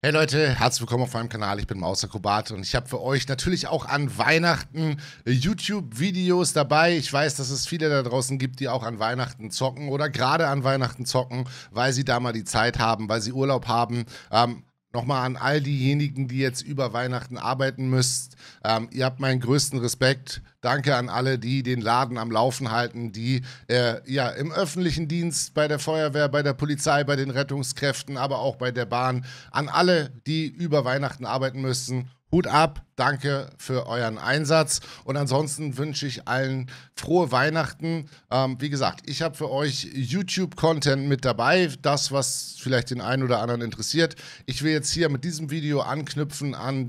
Hey Leute, herzlich willkommen auf meinem Kanal, ich bin Mausakrobat und ich habe für euch natürlich auch an Weihnachten YouTube-Videos dabei. Ich weiß, dass es viele da draußen gibt, die auch an Weihnachten zocken oder gerade an Weihnachten zocken, weil sie da mal die Zeit haben, weil sie Urlaub haben. Nochmal an all diejenigen, die jetzt über Weihnachten arbeiten müsst. Ihr habt meinen größten Respekt. Danke an alle, die den Laden am Laufen halten, die ja im öffentlichen Dienst, bei der Feuerwehr, bei der Polizei, bei den Rettungskräften, aber auch bei der Bahn. An alle, die über Weihnachten arbeiten müssen. Hut ab, danke für euren Einsatz und ansonsten wünsche ich allen frohe Weihnachten. Wie gesagt, ich habe für euch YouTube-Content mit dabei, das, was vielleicht den einen oder anderen interessiert. Ich will jetzt hier mit diesem Video anknüpfen an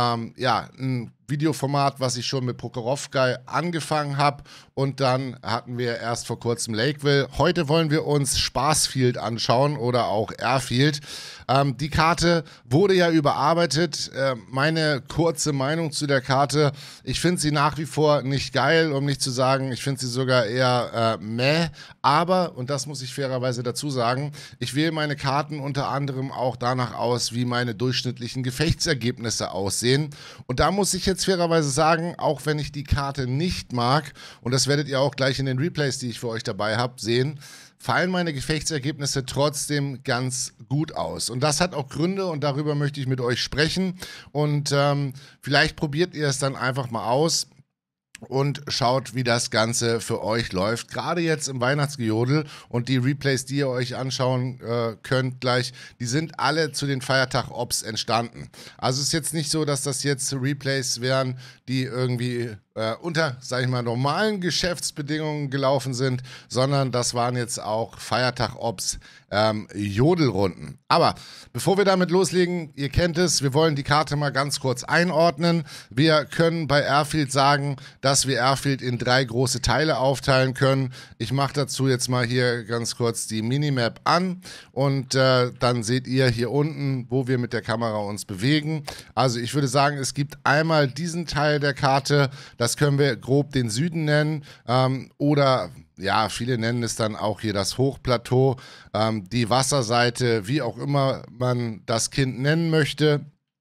ja, ein Videoformat, was ich schon mit Prokhorovka angefangen habe und dann hatten wir erst vor kurzem Lakeville. Heute wollen wir uns Spaßfield anschauen oder auch Airfield. Die Karte wurde ja überarbeitet. Meine kurze Meinung zu der Karte, ich finde sie nach wie vor nicht geil, um nicht zu sagen, ich finde sie sogar eher meh, aber, und das muss ich fairerweise dazu sagen, ich wähle meine Karten unter anderem auch danach aus, wie meine durchschnittlichen Gefechtsergebnisse aussehen und da muss ich jetzt fairerweise sagen, auch wenn ich die Karte nicht mag, und das werdet ihr auch gleich in den Replays, die ich für euch dabei habe, sehen, fallen meine Gefechtsergebnisse trotzdem ganz gut aus. Und das hat auch Gründe und darüber möchte ich mit euch sprechen. Und vielleicht probiert ihr es dann einfach mal aus und schaut, wie das Ganze für euch läuft. Gerade jetzt im Weihnachtsgejodel und die Replays, die ihr euch anschauen könnt gleich, die sind alle zu den Feiertag-Ops entstanden. Also es ist jetzt nicht so, dass das jetzt Replays wären, die irgendwie unter, sag ich mal, normalen Geschäftsbedingungen gelaufen sind, sondern das waren jetzt auch Feiertag-Ops, Jodelrunden. Aber bevor wir damit loslegen, ihr kennt es, wir wollen die Karte mal ganz kurz einordnen. Wir können bei Airfield sagen, dass wir Airfield in 3 große Teile aufteilen können. Ich mache dazu jetzt mal hier ganz kurz die Minimap an und dann seht ihr hier unten, wo wir mit der Kamera uns bewegen. Also ich würde sagen, es gibt einmal diesen Teil der Karte, das können wir grob den Süden nennen oder ja, viele nennen es dann auch hier das Hochplateau, die Wasserseite, wie auch immer man das Kind nennen möchte.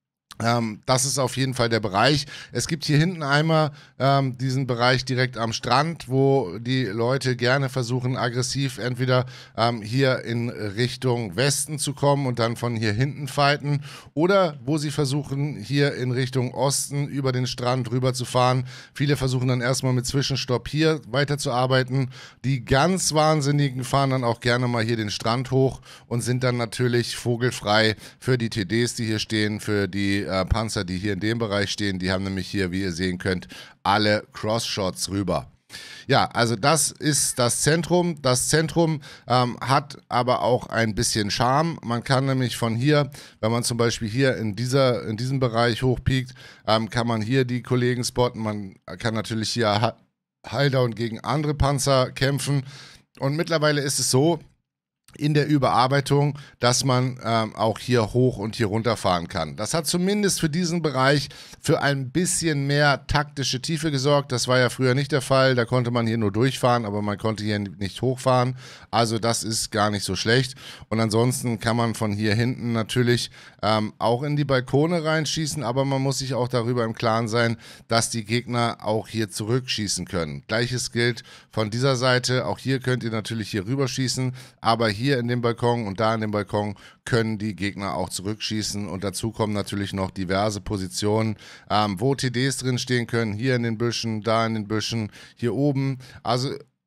Das ist auf jeden Fall der Bereich. Es gibt hier hinten einmal diesen Bereich direkt am Strand, wo die Leute gerne versuchen, aggressiv entweder hier in Richtung Westen zu kommen und dann von hier hinten fighten oder wo sie versuchen, hier in Richtung Osten über den Strand rüber zu fahren. Viele versuchen dann erstmal mit Zwischenstopp hier weiterzuarbeiten. Die ganz Wahnsinnigen fahren dann auch gerne mal hier den Strand hoch und sind dann natürlich vogelfrei für die TDs, die hier stehen, für die Panzer, die hier in dem Bereich stehen, die haben nämlich hier, wie ihr sehen könnt, alle Cross-Shots rüber. Ja, also das ist das Zentrum. Das Zentrum hat aber auch ein bisschen Charme. Man kann nämlich von hier, wenn man zum Beispiel hier in diesem Bereich hochpiekt, kann man hier die Kollegen spotten. Man kann natürlich hier Highdown gegen andere Panzer kämpfen. Und mittlerweile ist es so, in der Überarbeitung, dass man auch hier hoch und hier runter fahren kann. Das hat zumindest für diesen Bereich für ein bisschen mehr taktische Tiefe gesorgt. Das war ja früher nicht der Fall. Da konnte man hier nur durchfahren, aber man konnte hier nicht hochfahren. Also das ist gar nicht so schlecht. Und ansonsten kann man von hier hinten natürlich auch in die Balkone reinschießen, aber man muss sich auch darüber im Klaren sein, dass die Gegner auch hier zurückschießen können. Gleiches gilt von dieser Seite. Auch hier könnt ihr natürlich hier rüberschießen, aber hier in dem Balkon und da in dem Balkon können die Gegner auch zurückschießen und dazu kommen natürlich noch diverse Positionen, wo TDs drin stehen können, hier in den Büschen, da in den Büschen, hier oben. Also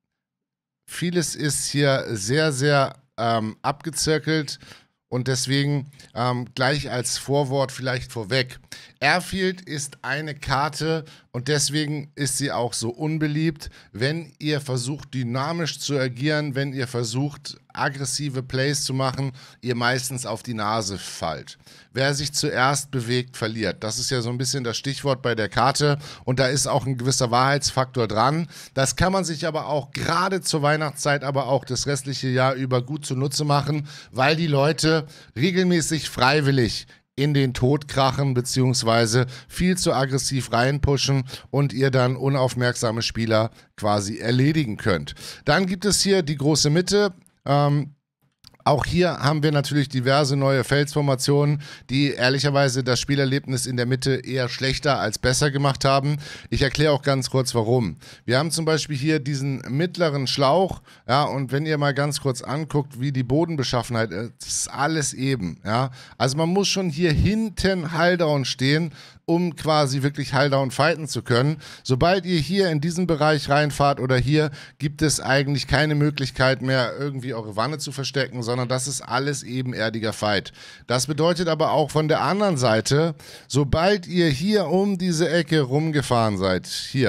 vieles ist hier sehr, sehr abgezirkelt und deswegen gleich als Vorwort vielleicht vorweg. Airfield ist eine Karte und deswegen ist sie auch so unbeliebt, wenn ihr versucht dynamisch zu agieren, wenn ihr versucht aggressive Plays zu machen, ihr meistens auf die Nase fallt. Wer sich zuerst bewegt, verliert. Das ist ja so ein bisschen das Stichwort bei der Karte und da ist auch ein gewisser Wahrheitsfaktor dran. Das kann man sich aber auch gerade zur Weihnachtszeit, aber auch das restliche Jahr über gut zunutze machen, weil die Leute regelmäßig freiwillig in den Tod krachen beziehungsweise viel zu aggressiv reinpushen und ihr dann unaufmerksame Spieler quasi erledigen könnt. Dann gibt es hier die große Mitte, Auch hier haben wir natürlich diverse neue Felsformationen, die ehrlicherweise das Spielerlebnis in der Mitte eher schlechter als besser gemacht haben. Ich erkläre auch ganz kurz warum. Wir haben zum Beispiel hier diesen mittleren Schlauch, ja, und wenn ihr mal ganz kurz anguckt, wie die Bodenbeschaffenheit ist, das ist alles eben, ja. Also man muss schon hier hinten Hulldown stehen, um quasi wirklich Hulldown fighten zu können. Sobald ihr hier in diesen Bereich reinfahrt oder hier, gibt es eigentlich keine Möglichkeit mehr, irgendwie eure Wanne zu verstecken, sondern das ist alles ebenerdiger Fight. Das bedeutet aber auch von der anderen Seite, sobald ihr hier um diese Ecke rumgefahren seid,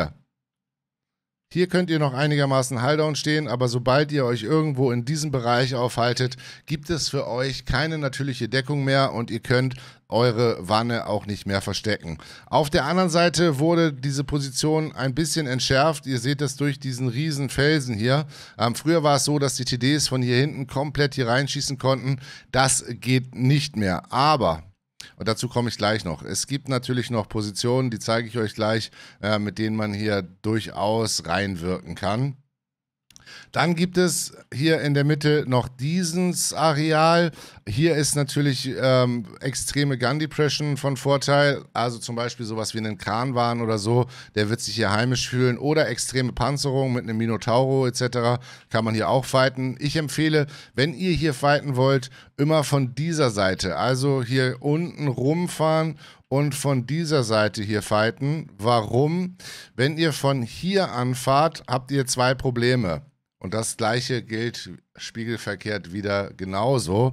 hier könnt ihr noch einigermaßen Hulldown stehen, aber sobald ihr euch irgendwo in diesem Bereich aufhaltet, gibt es für euch keine natürliche Deckung mehr und ihr könnt eure Wanne auch nicht mehr verstecken. Auf der anderen Seite wurde diese Position ein bisschen entschärft. Ihr seht das durch diesen riesen Felsen hier. Früher war es so, dass die TDs von hier hinten komplett hier reinschießen konnten. Das geht nicht mehr, aber... Und dazu komme ich gleich noch. Es gibt natürlich noch Positionen, die zeige ich euch gleich, mit denen man hier durchaus reinwirken kann. Dann gibt es hier in der Mitte noch dieses Areal. Hier ist natürlich extreme Gun Depression von Vorteil. Also zum Beispiel sowas wie einen Kranwan oder so, der wird sich hier heimisch fühlen. Oder extreme Panzerung mit einem Minotauro etc. kann man hier auch fighten. Ich empfehle, wenn ihr hier fighten wollt, immer von dieser Seite. Also hier unten rumfahren und von dieser Seite hier fighten. Warum? Wenn ihr von hier anfahrt, habt ihr zwei Probleme. Und das gleiche gilt spiegelverkehrt wieder genauso.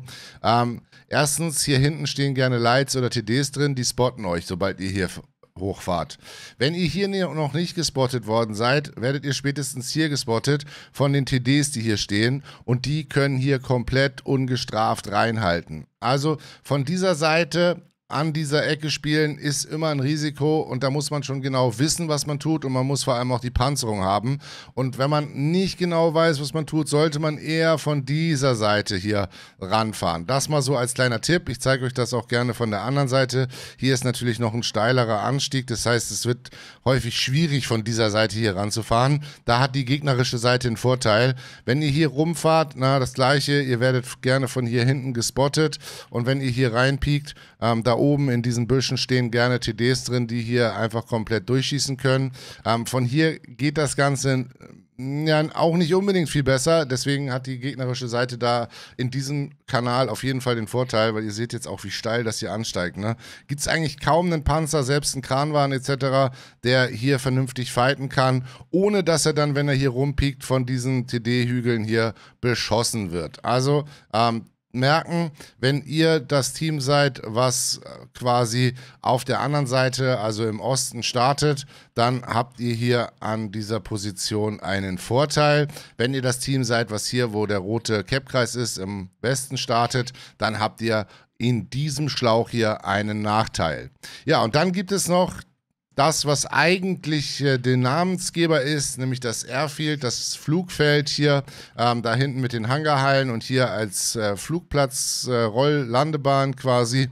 Erstens, hier hinten stehen gerne Lights oder TDs drin, die spotten euch, sobald ihr hier hochfahrt. Wenn ihr hier noch nicht gespottet worden seid, werdet ihr spätestens hier gespottet von den TDs, die hier stehen, und die können hier komplett ungestraft reinhalten. Also von dieser Seite an dieser Ecke spielen ist immer ein Risiko und da muss man schon genau wissen, was man tut und man muss vor allem auch die Panzerung haben. Und wenn man nicht genau weiß, was man tut, sollte man eher von dieser Seite hier ranfahren. Das mal so als kleiner Tipp. Ich zeige euch das auch gerne von der anderen Seite. Hier ist natürlich noch ein steilerer Anstieg, das heißt, es wird häufig schwierig von dieser Seite hier ranzufahren. Da hat die gegnerische Seite einen Vorteil. Wenn ihr hier rumfahrt, na, das gleiche, ihr werdet gerne von hier hinten gespottet und wenn ihr hier reinpiekt, da oben in diesen Büschen stehen gerne TDs drin, die hier einfach komplett durchschießen können. Von hier geht das Ganze ja auch nicht unbedingt viel besser, deswegen hat die gegnerische Seite da in diesem Kanal auf jeden Fall den Vorteil, weil ihr seht jetzt auch, wie steil das hier ansteigt. Ne? Gibt es eigentlich kaum einen Panzer, selbst einen Kranwan etc., der hier vernünftig fighten kann, ohne dass er dann, wenn er hier rumpiekt, von diesen TD-Hügeln hier beschossen wird. Also, merken, wenn ihr das Team seid, was quasi auf der anderen Seite, also im Osten startet, dann habt ihr hier an dieser Position einen Vorteil. Wenn ihr das Team seid, was hier, wo der rote Cap-Kreis ist, im Westen startet, dann habt ihr in diesem Schlauch hier einen Nachteil. Ja, und dann gibt es noch das, was eigentlich der Namensgeber ist, nämlich das Airfield, das Flugfeld hier, da hinten mit den Hangarhallen und hier als Flugplatz, Rolllandebahn quasi.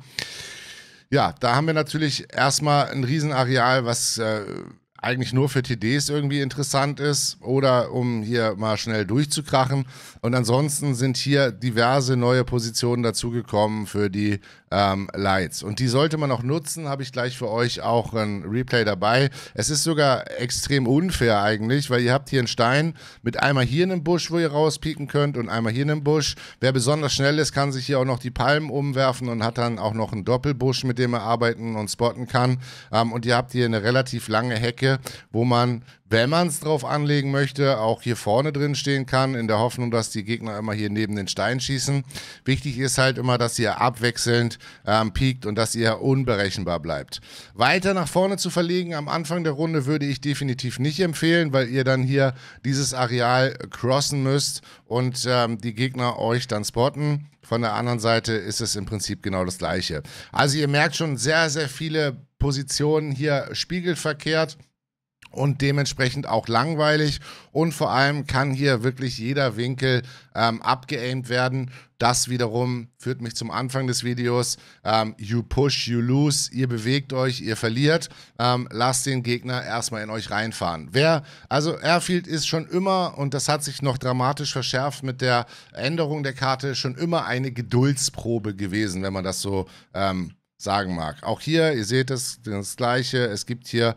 Ja, da haben wir natürlich erstmal ein Riesenareal, was eigentlich nur für TDs irgendwie interessant ist oder um hier mal schnell durchzukrachen. Und ansonsten sind hier diverse neue Positionen dazugekommen für die Lights. Und die sollte man auch nutzen, habe ich gleich für euch auch ein Replay dabei. Es ist sogar extrem unfair eigentlich, weil ihr habt hier einen Stein mit einmal hier einem Busch, wo ihr rauspieken könnt und einmal hier einem Busch. Wer besonders schnell ist, kann sich hier auch noch die Palmen umwerfen und hat dann auch noch einen Doppelbusch, mit dem er arbeiten und spotten kann. Und ihr habt hier eine relativ lange Hecke, wo man, wenn man es drauf anlegen möchte, auch hier vorne drin stehen kann, in der Hoffnung, dass die Gegner immer hier neben den Stein schießen. Wichtig ist halt immer, dass ihr abwechselnd piekt und dass ihr unberechenbar bleibt. Weiter nach vorne zu verlegen am Anfang der Runde würde ich definitiv nicht empfehlen, weil ihr dann hier dieses Areal crossen müsst und die Gegner euch dann spotten. Von der anderen Seite ist es im Prinzip genau das Gleiche. Also ihr merkt schon sehr, sehr viele Positionen hier spiegelverkehrt und dementsprechend auch langweilig und vor allem kann hier wirklich jeder Winkel abgeaimt werden Das wiederum führt mich zum Anfang des Videos. You push, you lose. Ihr bewegt euch, ihr verliert. Lasst den Gegner erstmal in euch reinfahren. Also Airfield ist schon immer, und das hat sich noch dramatisch verschärft mit der Änderung der Karte, schon immer eine Geduldsprobe gewesen, wenn man das so sagen mag. Auch hier, ihr seht das Gleiche. Es gibt hier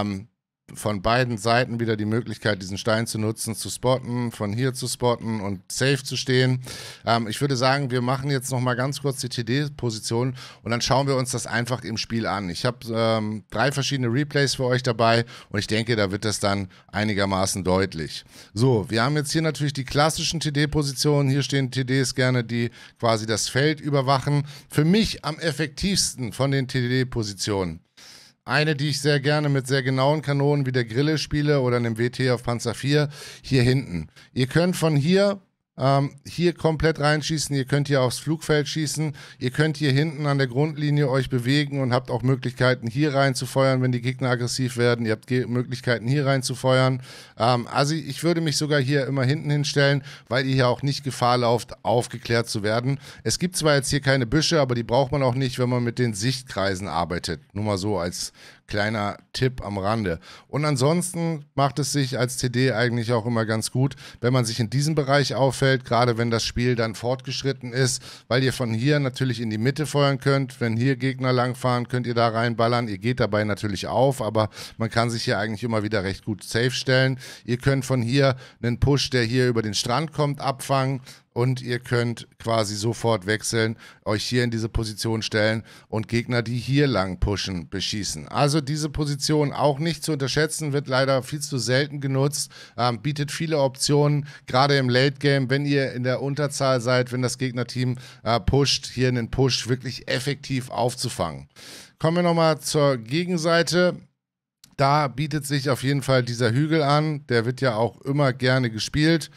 von beiden Seiten wieder die Möglichkeit, diesen Stein zu nutzen, zu spotten, von hier zu spotten und safe zu stehen. Ich würde sagen, wir machen jetzt noch mal ganz kurz die TD-Position und dann schauen wir uns das einfach im Spiel an. Ich habe 3 verschiedene Replays für euch dabei und ich denke, da wird das dann einigermaßen deutlich. So, wir haben jetzt hier natürlich die klassischen TD-Positionen. Hier stehen TDs gerne, die quasi das Feld überwachen. Für mich am effektivsten von den TD-Positionen. Eine, die ich sehr gerne mit sehr genauen Kanonen wie der Grille spiele oder einem WT auf Panzer 4, hier hinten. Ihr könnt von hier komplett reinschießen, ihr könnt hier aufs Flugfeld schießen, ihr könnt hier hinten an der Grundlinie euch bewegen und habt auch Möglichkeiten hier rein zu feuern, wenn die Gegner aggressiv werden, ihr habt Möglichkeiten hier rein zu feuern. Also ich würde mich sogar hier immer hinten hinstellen, weil ihr hier auch nicht Gefahr lauft, aufgeklärt zu werden. Es gibt zwar jetzt hier keine Büsche, aber die braucht man auch nicht, wenn man mit den Sichtkreisen arbeitet. Nur mal so als kleiner Tipp am Rande. Und ansonsten macht es sich als TD eigentlich auch immer ganz gut, wenn man sich in diesem Bereich auffällt, gerade wenn das Spiel dann fortgeschritten ist, weil ihr von hier natürlich in die Mitte feuern könnt. Wenn hier Gegner langfahren, könnt ihr da reinballern. Ihr geht dabei natürlich auf, aber man kann sich hier eigentlich immer wieder recht gut safe stellen. Ihr könnt von hier einen Push, der hier über den Strand kommt, abfangen. Und ihr könnt quasi sofort wechseln, euch hier in diese Position stellen und Gegner, die hier lang pushen, beschießen. Also diese Position auch nicht zu unterschätzen, wird leider viel zu selten genutzt, bietet viele Optionen, gerade im Late Game, wenn ihr in der Unterzahl seid, wenn das Gegnerteam pusht, hier einen Push wirklich effektiv aufzufangen. Kommen wir nochmal zur Gegenseite. Da bietet sich auf jeden Fall dieser Hügel an, der wird ja auch immer gerne gespielt,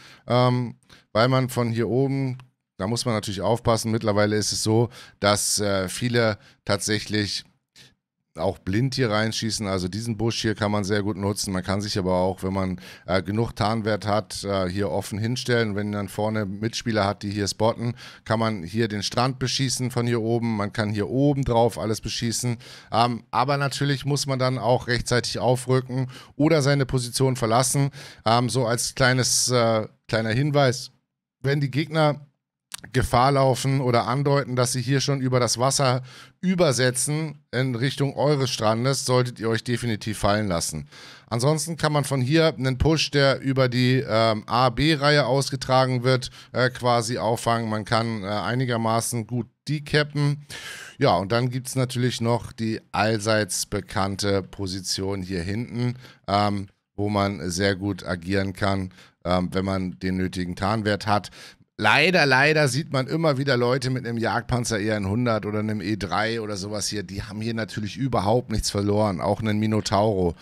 weil man von hier oben, da muss man natürlich aufpassen, mittlerweile ist es so, dass viele tatsächlich auch blind hier reinschießen, also diesen Busch hier kann man sehr gut nutzen, man kann sich aber auch, wenn man genug Tarnwert hat, hier offen hinstellen, wenn man vorne Mitspieler hat, die hier spotten, kann man hier den Strand beschießen von hier oben, man kann hier oben drauf alles beschießen, aber natürlich muss man dann auch rechtzeitig aufrücken oder seine Position verlassen, so als kleiner Hinweis, wenn die Gegner Gefahr laufen oder andeuten, dass sie hier schon über das Wasser übersetzen in Richtung eures Strandes, solltet ihr euch definitiv fallen lassen. Ansonsten kann man von hier einen Push, der über die A-B-Reihe ausgetragen wird, quasi auffangen. Man kann einigermaßen gut decappen. Ja, und dann gibt es natürlich noch die allseits bekannte Position hier hinten, wo man sehr gut agieren kann, wenn man den nötigen Tarnwert hat. Leider sieht man immer wieder Leute mit einem Jagdpanzer ER100 oder einem E3 oder sowas hier, die haben hier natürlich überhaupt nichts verloren, auch einen Minotauro.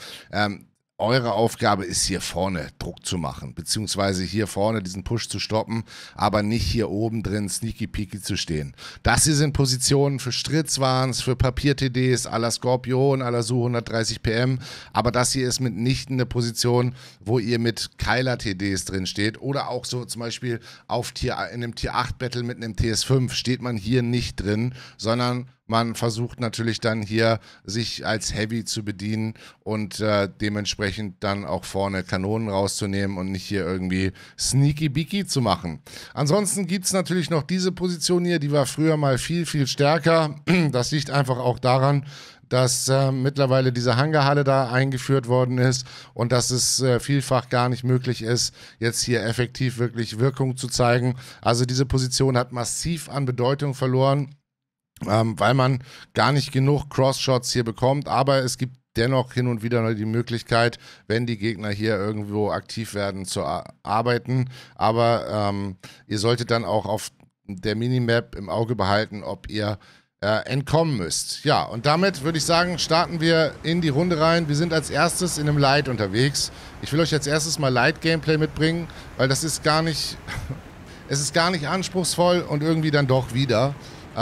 Eure Aufgabe ist hier vorne Druck zu machen, beziehungsweise hier vorne diesen Push zu stoppen, aber nicht hier oben drin sneaky peaky zu stehen. Das hier sind Positionen für Stritzwahns, für Papier-TDs, à la Skorpion, à la Su 130 PM, aber das hier ist mitnichten eine Position, wo ihr mit Keiler-TDs drin steht oder auch so zum Beispiel in einem Tier 8 Battle mit einem TS5 steht man hier nicht drin, sondern man versucht natürlich dann hier sich als Heavy zu bedienen und dementsprechend dann auch vorne Kanonen rauszunehmen und nicht hier irgendwie sneaky-beaky zu machen. Ansonsten gibt es natürlich noch diese Position hier, die war früher mal viel stärker. Das liegt einfach auch daran, dass mittlerweile diese Hangarhalle da eingeführt worden ist und dass es vielfach gar nicht möglich ist, jetzt hier effektiv wirklich Wirkung zu zeigen. Also diese Position hat massiv an Bedeutung verloren, weil man gar nicht genug Cross-Shots hier bekommt, aber es gibt dennoch hin und wieder die Möglichkeit, wenn die Gegner hier irgendwo aktiv werden, zu arbeiten, aber ihr solltet dann auch auf der Minimap im Auge behalten, ob ihr entkommen müsst. Ja, und damit würde ich sagen, starten wir in die Runde rein. Wir sind als erstes in einem Light unterwegs. Ich will euch als erstes mal Light-Gameplay mitbringen, weil das ist gar nicht, es ist gar nicht anspruchsvoll und irgendwie dann doch wieder.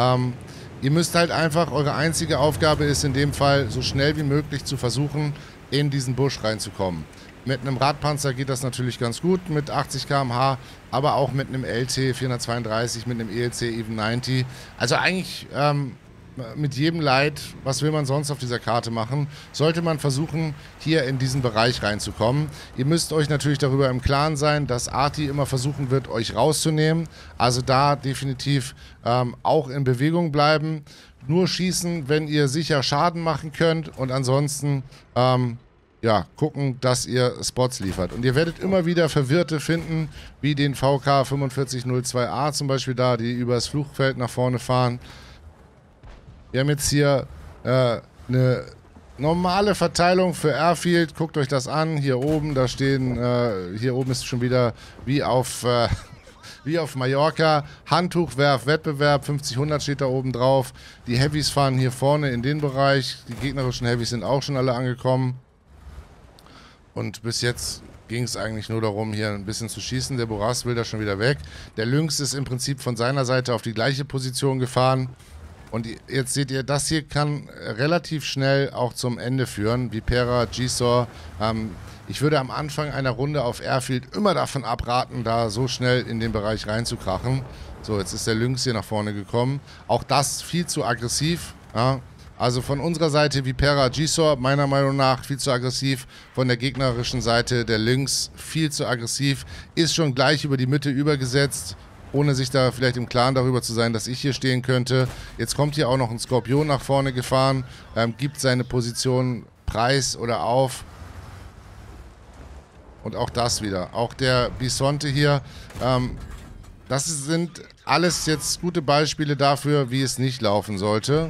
Ihr müsst halt einfach, eure einzige Aufgabe ist in dem Fall, so schnell wie möglich zu versuchen, in diesen Busch reinzukommen. Mit einem Radpanzer geht das natürlich ganz gut mit 80 km/h, aber auch mit einem LT 432, mit einem ELC Even 90. Also eigentlich mit jedem Light, was will man sonst auf dieser Karte machen, sollte man versuchen, hier in diesen Bereich reinzukommen. Ihr müsst euch natürlich darüber im Klaren sein, dass Arti immer versuchen wird, euch rauszunehmen. Also da definitiv auch in Bewegung bleiben. Nur schießen, wenn ihr sicher Schaden machen könnt und ansonsten ja, gucken, dass ihr Spots liefert. Und ihr werdet immer wieder Verwirrte finden, wie den VK 4502A zum Beispiel da, die übers Flugfeld nach vorne fahren. Wir haben jetzt hier eine normale Verteilung für Airfield. Guckt euch das an. Hier oben, da stehen, hier oben ist schon wieder wie auf Mallorca. Handtuchwerf-Wettbewerb, 50-100 steht da oben drauf. Die Heavys fahren hier vorne in den Bereich. Die gegnerischen Heavys sind auch schon alle angekommen. Und bis jetzt ging es eigentlich nur darum, hier ein bisschen zu schießen. Der Boras will da schon wieder weg. Der Lynx ist im Prinzip von seiner Seite auf die gleiche Position gefahren. Und jetzt seht ihr, das hier kann relativ schnell auch zum Ende führen. Vipera, Gisor. Ich würde am Anfang einer Runde auf Airfield immer davon abraten, da so schnell in den Bereich reinzukrachen. So, jetzt ist der Lynx hier nach vorne gekommen. Auch das viel zu aggressiv. Ja. Also von unserer Seite Vipera, Gisor, meiner Meinung nach viel zu aggressiv. Von der gegnerischen Seite der Lynx viel zu aggressiv. Ist schon gleich über die Mitte übergesetzt, ohne sich da vielleicht im Klaren darüber zu sein, dass ich hier stehen könnte. Jetzt kommt hier auch noch ein Skorpion nach vorne gefahren, gibt seine Position preis oder auf. Und auch das wieder. Auch der Bisonte hier. Das sind alles jetzt gute Beispiele dafür, wie es nicht laufen sollte.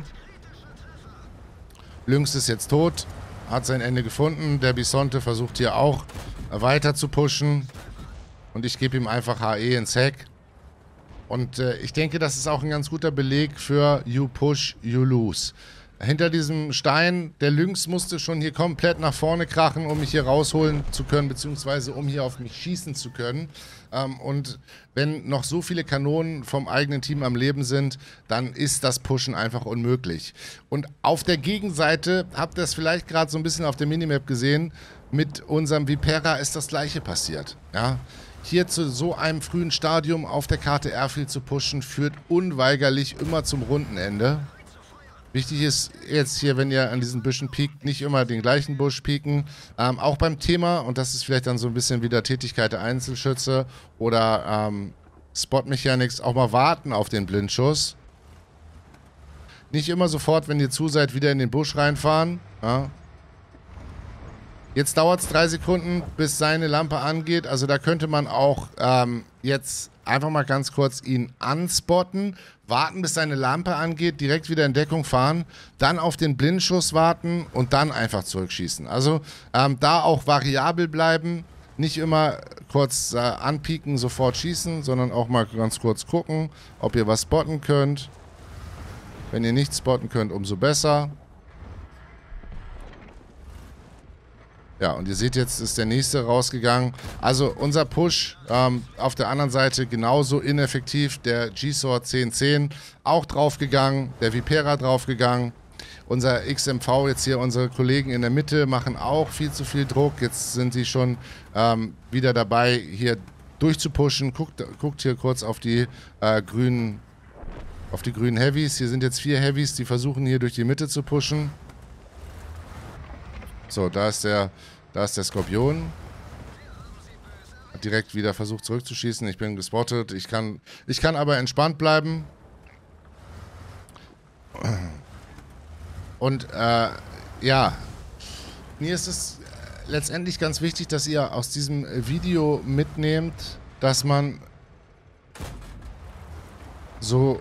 Lynx ist jetzt tot, hat sein Ende gefunden. Der Bisonte versucht hier auch weiter zu pushen. Und ich gebe ihm einfach HE ins Heck. Und ich denke, das ist auch ein ganz guter Beleg für You Push, You Lose. Hinter diesem Stein, der Lynx musste schon hier komplett nach vorne krachen, um mich hier rausholen zu können, beziehungsweise um hier auf mich schießen zu können. Und wenn noch so viele Kanonen vom eigenen Team am Leben sind, dann ist das Pushen einfach unmöglich. Und auf der Gegenseite, habt ihr es vielleicht gerade so ein bisschen auf der Minimap gesehen, mit unserem Vipera ist das gleiche passiert. Ja? Hier zu so einem frühen Stadium auf der Karte Airfield zu pushen, führt unweigerlich immer zum Rundenende. Wichtig ist jetzt hier, wenn ihr an diesen Büschen piekt, nicht immer den gleichen Busch pieken. Auch beim Thema, und das ist vielleicht dann so ein bisschen wieder Tätigkeit der Einzelschütze oder Spot Mechanics, auch mal warten auf den Blindschuss. Nicht immer sofort, wenn ihr zu seid, wieder in den Busch reinfahren. Ja. Jetzt dauert es 3 Sekunden, bis seine Lampe angeht. Also da könnte man auch jetzt einfach mal ganz kurz ihn anspotten, warten, bis seine Lampe angeht, direkt wieder in Deckung fahren, dann auf den Blindschuss warten und dann einfach zurückschießen. Also da auch variabel bleiben, nicht immer kurz anpieken, sofort schießen, sondern auch mal ganz kurz gucken, ob ihr was spotten könnt. Wenn ihr nichts spotten könnt, umso besser. Ja, und ihr seht jetzt, ist der nächste rausgegangen. Also unser Push auf der anderen Seite genauso ineffektiv. Der Gisor 1010 auch draufgegangen, der Vipera draufgegangen. Unser XMV, jetzt hier unsere Kollegen in der Mitte, machen auch viel zu viel Druck. Jetzt sind sie schon wieder dabei, hier durchzupushen. Guckt hier kurz auf die grünen Heavys. Hier sind jetzt 4 Heavys, die versuchen hier durch die Mitte zu pushen. So, da ist der Skorpion. Hat direkt wieder versucht zurückzuschießen. Ich bin gespottet. Ich kann aber entspannt bleiben. Und ja, mir ist es letztendlich ganz wichtig, dass ihr aus diesem Video mitnehmt, dass man so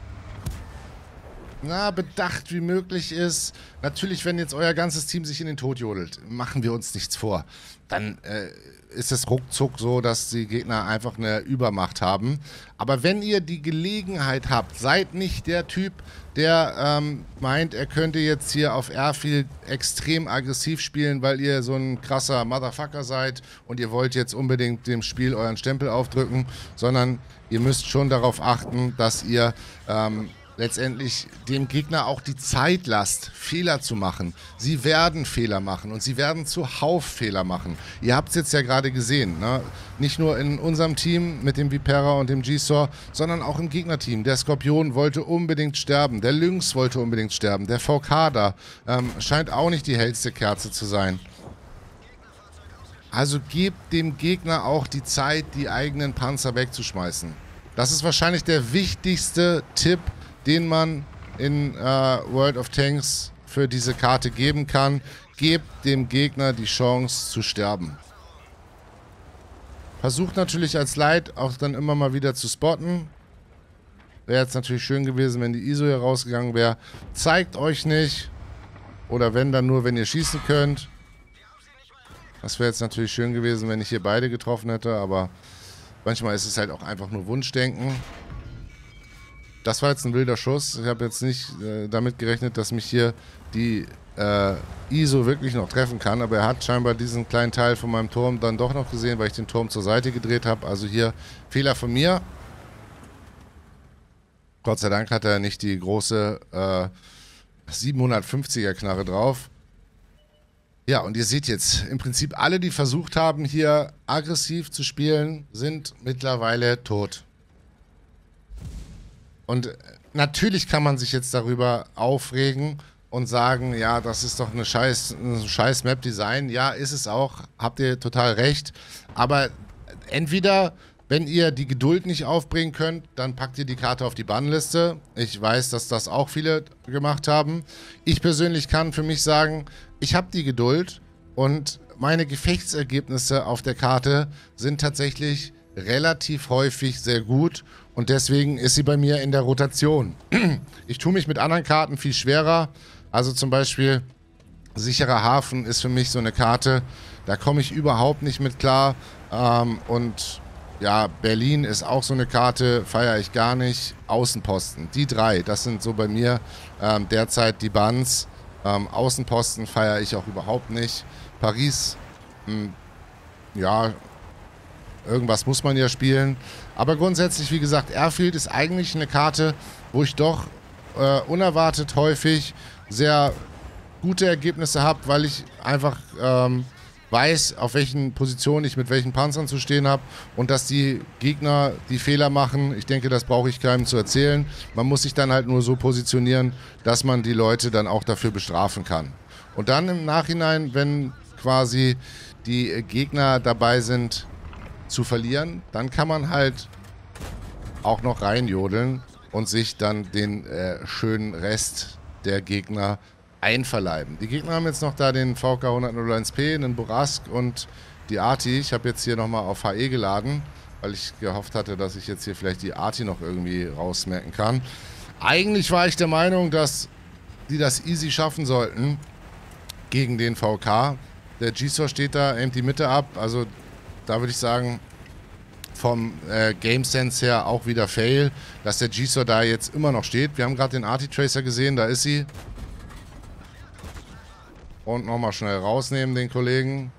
bedacht wie möglich ist. Natürlich, wenn jetzt euer ganzes Team sich in den Tod jodelt, machen wir uns nichts vor. Dann ist es ruckzuck so, dass die Gegner einfach eine Übermacht haben. Aber wenn ihr die Gelegenheit habt, seid nicht der Typ, der meint, er könnte jetzt hier auf Airfield extrem aggressiv spielen, weil ihr so ein krasser Motherfucker seid und ihr wollt jetzt unbedingt dem Spiel euren Stempel aufdrücken, sondern ihr müsst schon darauf achten, dass ihr letztendlich dem Gegner auch die Zeit lasst, Fehler zu machen. Sie werden Fehler machen und sie werden zuhauf Fehler machen. Ihr habt es jetzt ja gerade gesehen, ne? Nicht nur in unserem Team mit dem Vipera und dem G-Saw, sondern auch im Gegnerteam. Der Skorpion wollte unbedingt sterben, der Lynx wollte unbedingt sterben, der VK da scheint auch nicht die hellste Kerze zu sein. Also gebt dem Gegner auch die Zeit, die eigenen Panzer wegzuschmeißen. Das ist wahrscheinlich der wichtigste Tipp, den man in World of Tanks für diese Karte geben kann. Gebt dem Gegner die Chance zu sterben. Versucht natürlich als Light auch dann immer mal wieder zu spotten. Wäre jetzt natürlich schön gewesen, wenn die ISO hier rausgegangen wäre. Zeigt euch nicht. Oder wenn, dann nur, wenn ihr schießen könnt. Das wäre jetzt natürlich schön gewesen, wenn ich hier beide getroffen hätte. Aber manchmal ist es halt auch einfach nur Wunschdenken. Das war jetzt ein wilder Schuss. Ich habe jetzt nicht damit gerechnet, dass mich hier die ISO wirklich noch treffen kann. Aber er hat scheinbar diesen kleinen Teil von meinem Turm dann doch noch gesehen, weil ich den Turm zur Seite gedreht habe. Also hier Fehler von mir. Gott sei Dank hat er nicht die große 750er Knarre drauf. Ja, und ihr seht jetzt, im Prinzip alle, die versucht haben, hier aggressiv zu spielen, sind mittlerweile tot. Und natürlich kann man sich jetzt darüber aufregen und sagen, ja, das ist doch ein scheiß Map-Design. Ja, ist es auch, habt ihr total recht. Aber entweder, wenn ihr die Geduld nicht aufbringen könnt, dann packt ihr die Karte auf die Bannliste. Ich weiß, dass das auch viele gemacht haben. Ich persönlich kann für mich sagen, ich habe die Geduld und meine Gefechtsergebnisse auf der Karte sind tatsächlich relativ häufig sehr gut und deswegen ist sie bei mir in der Rotation. Ich tue mich mit anderen Karten viel schwerer, also zum Beispiel sicherer Hafen ist für mich so eine Karte, da komme ich überhaupt nicht mit klar und ja, Berlin ist auch so eine Karte, feiere ich gar nicht. Außenposten, die drei, das sind so bei mir derzeit die Bans. Außenposten feiere ich auch überhaupt nicht. Paris, ja, irgendwas muss man ja spielen. Aber grundsätzlich, wie gesagt, Airfield ist eigentlich eine Karte, wo ich doch unerwartet häufig sehr gute Ergebnisse habe, weil ich einfach weiß, auf welchen Positionen ich mit welchen Panzern zu stehen habe und dass die Gegner die Fehler machen. Ich denke, das brauche ich keinem zu erzählen. Man muss sich dann halt nur so positionieren, dass man die Leute dann auch dafür bestrafen kann. Und dann im Nachhinein, wenn quasi die Gegner dabei sind zu verlieren, dann kann man halt auch noch reinjodeln und sich dann den schönen Rest der Gegner einverleiben. Die Gegner haben jetzt noch da den VK 101P, einen Borask und die Arti. Ich habe jetzt hier nochmal auf HE geladen, weil ich gehofft hatte, dass ich jetzt hier vielleicht die Arti noch irgendwie rausmerken kann. Eigentlich war ich der Meinung, dass die das easy schaffen sollten gegen den VK. Der G-Saw steht da, aimt die Mitte ab. Also da würde ich sagen, vom Game Sense her auch wieder Fail, dass der G-Saw da jetzt immer noch steht. Wir haben gerade den Arti-Tracer gesehen, da ist sie. Und nochmal schnell rausnehmen, den Kollegen.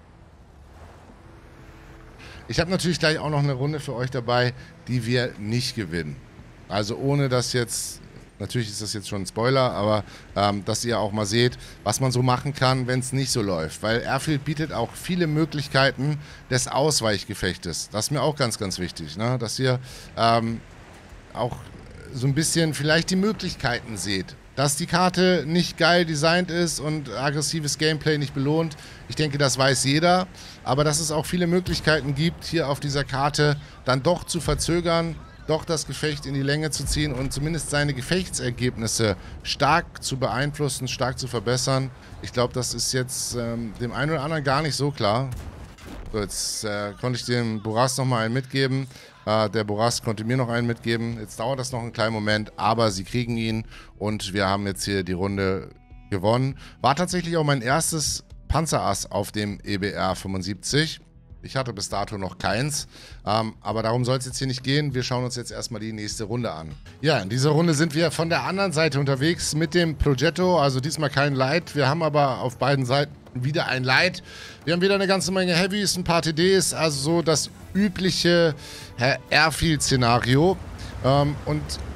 Ich habe natürlich gleich auch noch eine Runde für euch dabei, die wir nicht gewinnen. Also ohne dass jetzt, natürlich ist das jetzt schon ein Spoiler, aber dass ihr auch mal seht, was man so machen kann, wenn es nicht so läuft. Weil Airfield bietet auch viele Möglichkeiten des Ausweichgefechtes. Das ist mir auch ganz, ganz wichtig, ne? Dass ihr auch so ein bisschen vielleicht die Möglichkeiten seht. Dass die Karte nicht geil designt ist und aggressives Gameplay nicht belohnt, ich denke, das weiß jeder. Aber dass es auch viele Möglichkeiten gibt, hier auf dieser Karte dann doch zu verzögern, doch das Gefecht in die Länge zu ziehen und zumindest seine Gefechtsergebnisse stark zu beeinflussen, stark zu verbessern. Ich glaube, das ist jetzt dem einen oder anderen gar nicht so klar. So, jetzt konnte ich dem Boras nochmal einen mitgeben. Der Boras konnte mir noch einen mitgeben. Jetzt dauert das noch einen kleinen Moment, aber sie kriegen ihn und wir haben jetzt hier die Runde gewonnen. War tatsächlich auch mein erstes Panzerass auf dem EBR 75. Ich hatte bis dato noch keins, aber darum soll es jetzt hier nicht gehen. Wir schauen uns jetzt erstmal die nächste Runde an. Ja, in dieser Runde sind wir von der anderen Seite unterwegs mit dem Progetto, also diesmal kein Light. Wir haben aber auf beiden Seiten wieder ein Light. Wir haben wieder eine ganze Menge Heavys, ein paar TDs, also so das übliche Airfield-Szenario. Und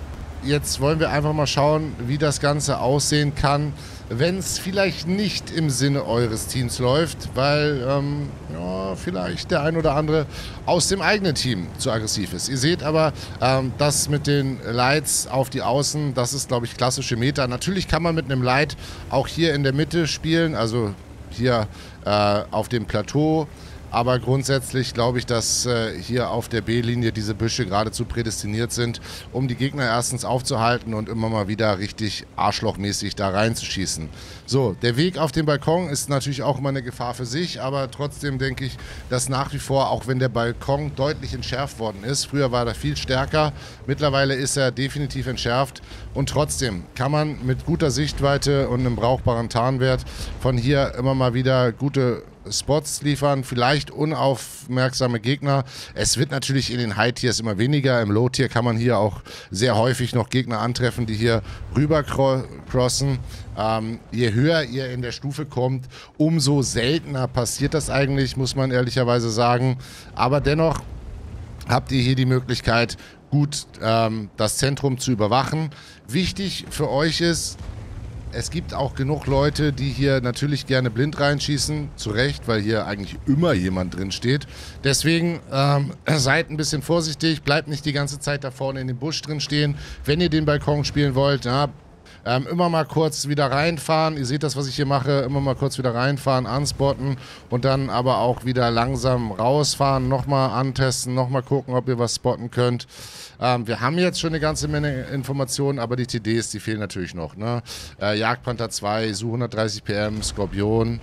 jetzt wollen wir einfach mal schauen, wie das Ganze aussehen kann, wenn es vielleicht nicht im Sinne eures Teams läuft, weil ja, vielleicht der ein oder andere aus dem eigenen Team zu aggressiv ist. Ihr seht aber, das mit den Lights auf die Außen, das ist, glaube ich, klassische Meta. Natürlich kann man mit einem Light auch hier in der Mitte spielen, also hier auf dem Plateau. Aber grundsätzlich glaube ich, dass hier auf der B-Linie diese Büsche geradezu prädestiniert sind, um die Gegner erstens aufzuhalten und immer mal wieder richtig arschlochmäßig da reinzuschießen. So, der Weg auf den Balkon ist natürlich auch immer eine Gefahr für sich, aber trotzdem denke ich, dass nach wie vor, auch wenn der Balkon deutlich entschärft worden ist, früher war er viel stärker, mittlerweile ist er definitiv entschärft und trotzdem kann man mit guter Sichtweite und einem brauchbaren Tarnwert von hier immer mal wieder gute Spots liefern, vielleicht unaufmerksame Gegner. Es wird natürlich in den High-Tiers immer weniger. Im Low-Tier kann man hier auch sehr häufig noch Gegner antreffen, die hier rüber crossen. Je höher ihr in der Stufe kommt, umso seltener passiert das eigentlich, muss man ehrlicherweise sagen. Aber dennoch habt ihr hier die Möglichkeit, gut das Zentrum zu überwachen. Wichtig für euch ist, es gibt auch genug Leute, die hier natürlich gerne blind reinschießen. Zu Recht, weil hier eigentlich immer jemand drin steht. Deswegen seid ein bisschen vorsichtig. Bleibt nicht die ganze Zeit da vorne in dem Busch drin stehen. Wenn ihr den Balkon spielen wollt, ja, immer mal kurz wieder reinfahren. Ihr seht das, was ich hier mache. Immer mal kurz wieder reinfahren, anspotten und dann aber auch wieder langsam rausfahren. Nochmal antesten, nochmal gucken, ob ihr was spotten könnt. Wir haben jetzt schon eine ganze Menge Informationen, aber die TDs, die fehlen natürlich noch. Ne? Jagdpanther 2, Su 130 PM, Skorpion.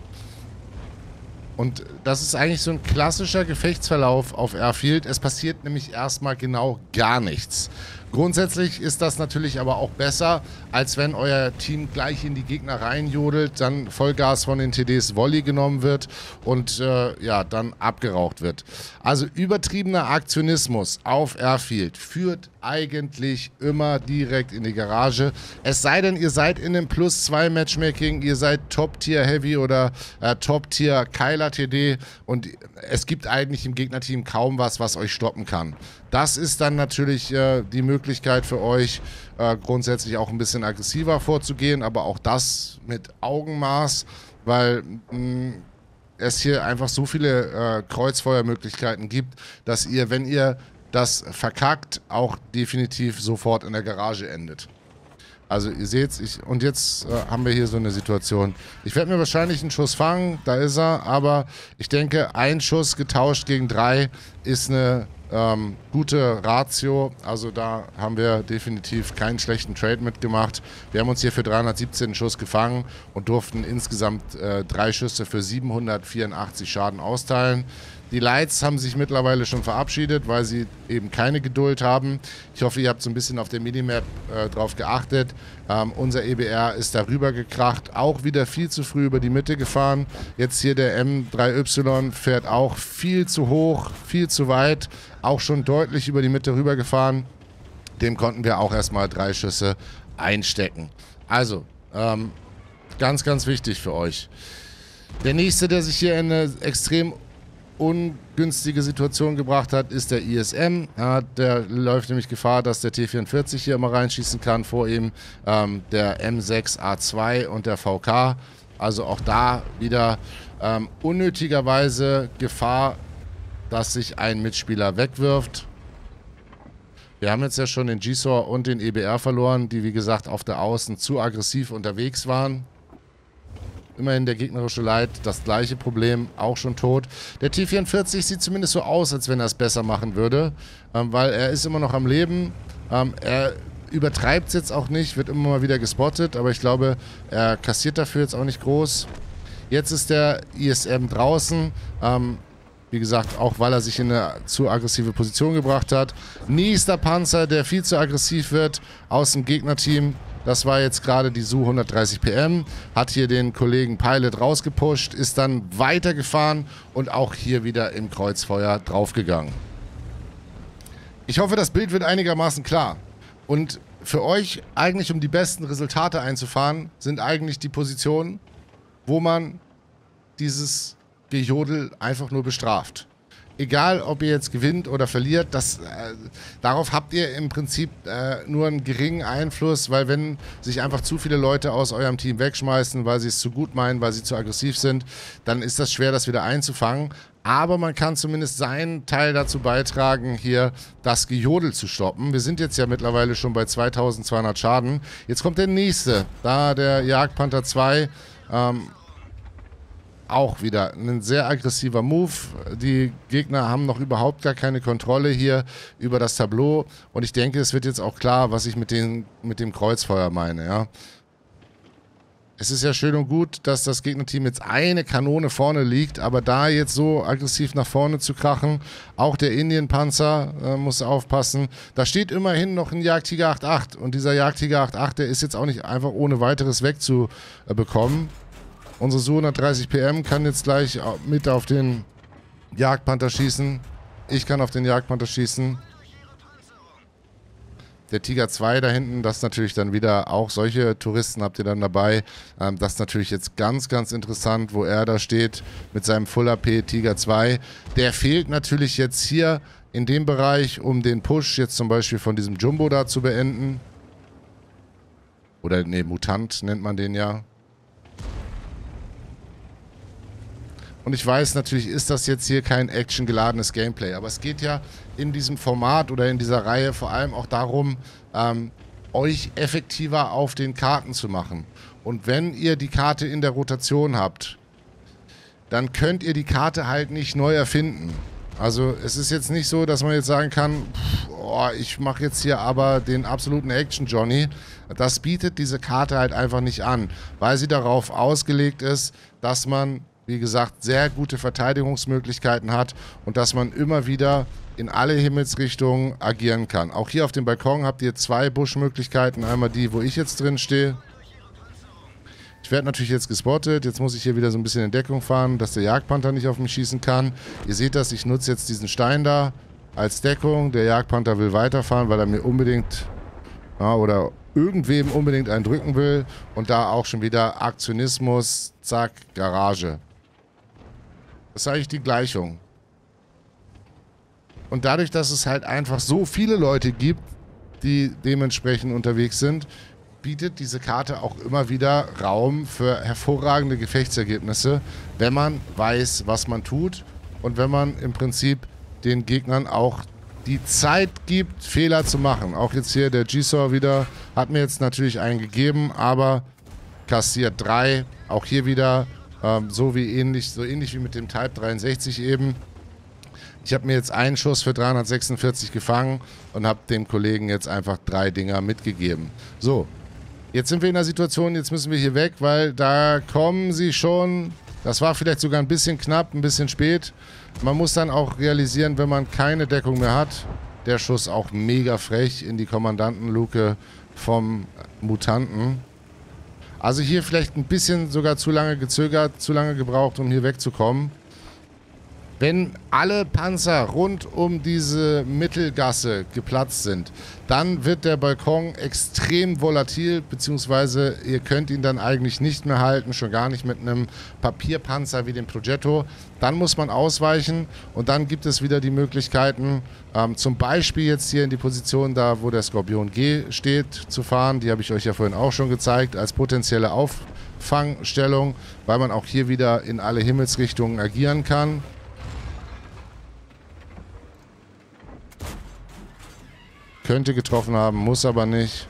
Und das ist eigentlich so ein klassischer Gefechtsverlauf auf Airfield. Es passiert nämlich erstmal genau gar nichts. Grundsätzlich ist das natürlich aber auch besser, als wenn euer Team gleich in die Gegner reinjodelt, dann Vollgas von den TDs Volley genommen wird und ja, dann abgeraucht wird. Also übertriebener Aktionismus auf Airfield führt eigentlich immer direkt in die Garage. Es sei denn, ihr seid in einem +2 Matchmaking, ihr seid Top-Tier Heavy oder Top-Tier Keiler TD und es gibt eigentlich im Gegnerteam kaum was, was euch stoppen kann. Das ist dann natürlich die Möglichkeit für euch, grundsätzlich auch ein bisschen aggressiver vorzugehen, aber auch das mit Augenmaß, weil es hier einfach so viele Kreuzfeuermöglichkeiten gibt, dass ihr, wenn ihr das verkackt, auch definitiv sofort in der Garage endet. Also ihr seht, und jetzt haben wir hier so eine Situation. Ich werde mir wahrscheinlich einen Schuss fangen, da ist er, aber ich denke, ein Schuss getauscht gegen 3 ist eine gute Ratio. Also da haben wir definitiv keinen schlechten Trade mitgemacht. Wir haben uns hier für 317 Schuss gefangen und durften insgesamt 3 Schüsse für 784 Schaden austeilen. Die Lights haben sich mittlerweile schon verabschiedet, weil sie eben keine Geduld haben. Ich hoffe, ihr habt so ein bisschen auf der Minimap drauf geachtet. Unser EBR ist darüber gekracht, auch wieder viel zu früh über die Mitte gefahren. Jetzt hier der M3Y fährt auch viel zu hoch, viel zu weit, auch schon deutlich über die Mitte rüber gefahren. Dem konnten wir auch erstmal 3 Schüsse einstecken. Also, ganz, ganz wichtig für euch. Der nächste, der sich hier in eine extrem ungünstige Situation gebracht hat, ist der ISM. Ja, der läuft nämlich Gefahr, dass der T44 hier immer reinschießen kann. Vor ihm der M6A2 und der VK. Also auch da wieder unnötigerweise Gefahr, dass sich ein Mitspieler wegwirft. Wir haben jetzt ja schon den Gisor und den EBR verloren, die wie gesagt auf der Außen zu aggressiv unterwegs waren. Immerhin der gegnerische Light, das gleiche Problem, auch schon tot. Der T44 sieht zumindest so aus, als wenn er es besser machen würde, weil er ist immer noch am Leben. Er übertreibt es jetzt auch nicht, wird immer mal wieder gespottet, aber ich glaube, er kassiert dafür jetzt auch nicht groß. Jetzt ist der ISM draußen, wie gesagt, auch weil er sich in eine zu aggressive Position gebracht hat. Nächster Panzer, der viel zu aggressiv wird aus dem Gegnerteam. Das war jetzt gerade die Su 130 PM, hat hier den Kollegen Pilot rausgepusht, ist dann weitergefahren und auch hier wieder im Kreuzfeuer draufgegangen. Ich hoffe, das Bild wird einigermaßen klar. Und für euch eigentlich, um die besten Resultate einzufahren, sind eigentlich die Positionen, wo man dieses Gejodel einfach nur bestraft. egal ob ihr jetzt gewinnt oder verliert, darauf habt ihr im Prinzip nur einen geringen Einfluss, weil wenn sich einfach zu viele Leute aus eurem Team wegschmeißen, weil sie es zu gut meinen, weil sie zu aggressiv sind, dann ist das schwer, das wieder einzufangen. Aber man kann zumindest seinen Teil dazu beitragen, hier das Gejodel zu stoppen. Wir sind jetzt ja mittlerweile schon bei 2200 Schaden. Jetzt kommt der nächste, da der Jagdpanther 2, auch wieder ein sehr aggressiver Move. Die Gegner haben noch überhaupt gar keine Kontrolle hier über das Tableau. Und ich denke, es wird jetzt auch klar, was ich mit dem Kreuzfeuer meine. Ja. Es ist ja schön und gut, dass das Gegnerteam jetzt eine Kanone vorne liegt. Aber da jetzt so aggressiv nach vorne zu krachen, auch der Indienpanzer muss aufpassen. Da steht immerhin noch ein Jagdtiger 8.8. Und dieser Jagdtiger 8.8, der ist jetzt auch nicht einfach ohne weiteres wegzubekommen. Unsere Su 130 PM kann jetzt gleich mit auf den Jagdpanther schießen. Ich kann auf den Jagdpanther schießen. Der Tiger 2 da hinten, das natürlich dann wieder auch solche Touristen habt ihr dann dabei. Das ist natürlich jetzt ganz, ganz interessant, wo er da steht mit seinem Full AP Tiger 2. Der fehlt natürlich jetzt hier in dem Bereich, um den Push jetzt zum Beispiel von diesem Jumbo da zu beenden. Oder ne, Mutant nennt man den ja. Und ich weiß, natürlich ist das jetzt hier kein actiongeladenes Gameplay, aber es geht ja in diesem Format oder in dieser Reihe vor allem auch darum, euch effektiver auf den Karten zu machen. Und wenn ihr die Karte in der Rotation habt, dann könnt ihr die Karte halt nicht neu erfinden. Also es ist jetzt nicht so, dass man jetzt sagen kann, ich mache jetzt hier aber den absoluten Action-Johnny. Das bietet diese Karte halt einfach nicht an, weil sie darauf ausgelegt ist, dass man, wie gesagt, sehr gute Verteidigungsmöglichkeiten hat und dass man immer wieder in alle Himmelsrichtungen agieren kann. Auch hier auf dem Balkon habt ihr zwei Busch-Möglichkeiten. Einmal die, wo ich jetzt drin stehe. Ich werde natürlich jetzt gespottet. Jetzt muss ich hier wieder so ein bisschen in Deckung fahren, dass der Jagdpanther nicht auf mich schießen kann. Ihr seht das, ich nutze jetzt diesen Stein da als Deckung. Der Jagdpanther will weiterfahren, weil er mir unbedingt oder irgendwem unbedingt einen drücken will. Und da auch schon wieder Aktionismus, zack, Garage. Das ist eigentlich die Gleichung. Und dadurch, dass es halt einfach so viele Leute gibt, die dementsprechend unterwegs sind, bietet diese Karte auch immer wieder Raum für hervorragende Gefechtsergebnisse, wenn man weiß, was man tut und wenn man im Prinzip den Gegnern auch die Zeit gibt, Fehler zu machen. Auch jetzt hier der G-Saw wieder, hat mir jetzt natürlich einen gegeben, aber kassiert 3. Auch hier wieder so ähnlich wie mit dem Type 63 eben. Ich habe mir jetzt einen Schuss für 346 gefangen und habe dem Kollegen jetzt einfach 3 Dinger mitgegeben. So, jetzt sind wir in der Situation, jetzt müssen wir hier weg, weil da kommen sie schon. Das war vielleicht sogar ein bisschen knapp, ein bisschen spät. Man muss dann auch realisieren, wenn man keine Deckung mehr hat, der Schuss auch mega frech in die Kommandantenluke vom Mutanten. Also hier vielleicht ein bisschen sogar zu lange gezögert, zu lange gebraucht, um hier wegzukommen. Wenn alle Panzer rund um diese Mittelgasse geplatzt sind, dann wird der Balkon extrem volatil, beziehungsweise ihr könnt ihn dann eigentlich nicht mehr halten, schon gar nicht mit einem Papierpanzer wie dem Progetto. Dann muss man ausweichen und dann gibt es wieder die Möglichkeiten, zum Beispiel jetzt hier in die Position da, wo der Skorpion G steht, zu fahren. Die habe ich euch ja vorhin auch schon gezeigt, als potenzielle Auffangstellung, weil man auch hier wieder in alle Himmelsrichtungen agieren kann. Könnte getroffen haben, muss aber nicht.